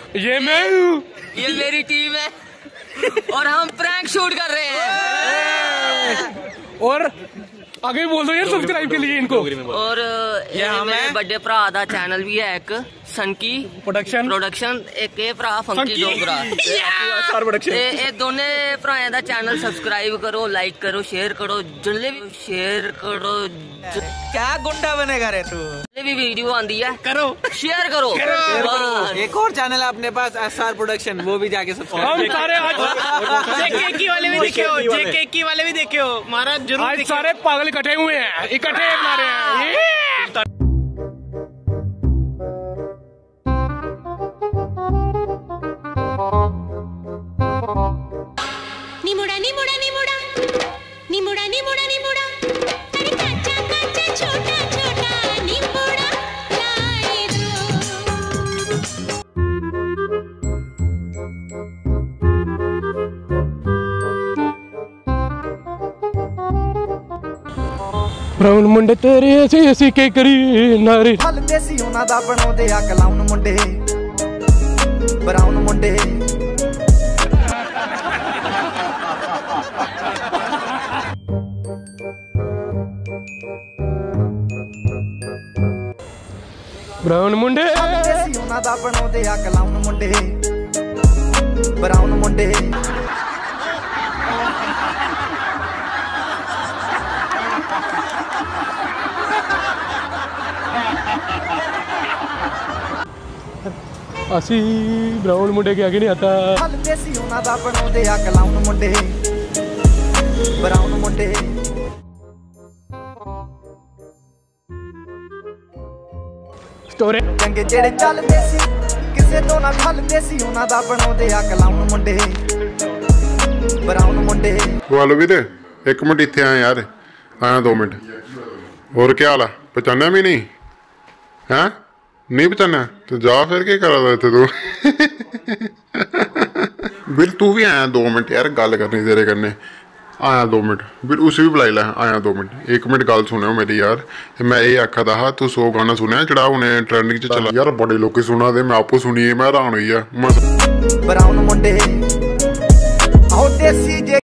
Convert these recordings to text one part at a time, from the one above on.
ये मैं हूँ, ये मेरी टीम है और हम प्रैंक शूट कर रहे हैं। और आगे बोल दो यार सब्सक्राइब के लिए इनको। और ये मेरे बड़े भरा दा चैनल भी है एक सनकी प्रोडक्शन एक भरा फंकी डोगरा ये दोने भराएं दा चैनल सब्सक्राइब करो, लाइक करो, शेयर करो, जिसले भी शेयर करो। क्या गुंडा बनेगा रे तू? भी वीडियो आंदी है करो, शेयर करो। एक और चैनल है अपने पास SR प्रोडक्शन, वो भी जाके सब्सक्राइब। हम सारे जेके वाले भी देखे हो, जेके वाले भी देखे हो, महाराज जरूर। आज सारे पागल इकट्ठे हुए हैं, इकट्ठे बना रहे हैं। निमुड़ा निमुड़ा निमुड़ा निमुड़ा निमुड़ा निमुड़ा, अरे कच्चा कच्चा छोटा छोटा निमुड़ा लाई दो। ब्राउन मुंडे तेरे ऐसे ऐसे के करी नारे हल देसी ਉਹਨਾਂ ਦਾ ਬਣਾਉਂਦੇ ਆ ਕਲਾਉਨ ਮੁੰਡੇ ਬਰਾਉਨ ਮੁੰਡੇ। ब्राउन मुंडे ਦੇਸੀ ਉਹਨਾਂ ਦਾ ਬਣਾਉਂਦੇ ਆ ਕਲਾਉਨ ਮੁੰਡੇ ਬਰਾਉਨ ਮੁੰਡੇ। असी ब्राउन मुंडे के आगे नहीं आता। हल देसी ਉਹਨਾਂ ਦਾ ਬਣਾਉਂਦੇ ਆ ਕਲਾਉਨ ਮੁੰਡੇ ਬਰਾਉਨ ਮੁੰਡੇ। स्टोरी ਚੰਗੇ ਜਿਹੜੇ ਚੱਲਦੇ ਸੀ ਕਿਸੇ ਤੋਂ ਨਾ ਖਲਦੇ ਸੀ ਉਹਨਾਂ ਦਾ ਬਣਾਉਂਦੇ ਆ ਕਲਾਉਨ ਮੁੰਡੇ ਬਰਾਉਨ ਮੁੰਡੇ। ਵਾਲੋ ਵੀਰੇ ਇੱਕ ਮਿੰਟ ਇੱਥੇ ਆ ਯਾਰ, ਆਇਆ 2 ਮਿੰਟ। ਹੋਰ ਕੀ ਹਾਲ ਆ? ਪਛਾਣਿਆ ਵੀ ਨਹੀਂ ਹੈ? नहीं पहचाना तो जा फिर क्या करा था इतने तू? बिल तू भी आया 2 मिनट यार, गल करनी तेरे कन्ने। आया 2 मिनट बिल, उसी भी बुलाई लै। आया 2 मिनट, 1 मिनट गल सुनो मेरी यार। मैं ये आखा था तू 100 गाना सुनया जड़ा हुणे ट्रेंडिंग च चला यार, बड़े लोग सुना दे, मैं आपको सुनिए मैं हैरान हुई है। ब्राउन मुंडे आओ देसी जे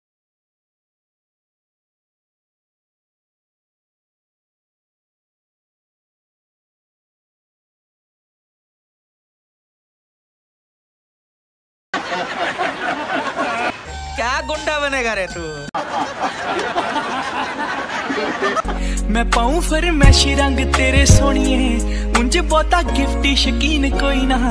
क्या गुंडा बनेगा रे तू? मैं पाऊं फरमैशी रंग तेरे सोनिए, मुझे बहुता गिफ्टी शकीन कोई ना।